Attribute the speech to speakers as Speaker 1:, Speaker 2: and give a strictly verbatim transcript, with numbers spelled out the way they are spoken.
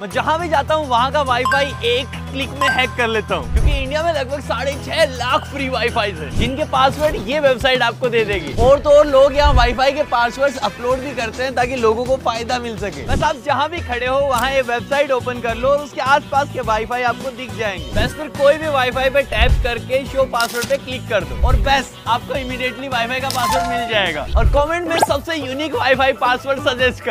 Speaker 1: मैं जहाँ भी जाता हूँ वहाँ का वाईफाई एक क्लिक में हैक कर लेता हूँ, क्योंकि इंडिया में लगभग साढ़े छह लाख फ्री वाईफाई है जिनके पासवर्ड ये वेबसाइट आपको दे देगी। और तो और लोग यहाँ वाईफाई के पासवर्ड अपलोड भी करते हैं ताकि लोगों को फायदा मिल सके। बस आप जहाँ भी खड़े हो वहाँ ये वेबसाइट ओपन कर लो और उसके आसपास के वाईफाई आपको दिख जाएंगे। बस फिर कोई भी वाईफाई पे टैप करके शो पासवर्ड पे क्लिक कर दो और बस आपको इमीडिएटली वाईफाई का पासवर्ड मिल जाएगा। और कमेंट में सबसे यूनिक वाईफाई पासवर्ड सजेस्ट कर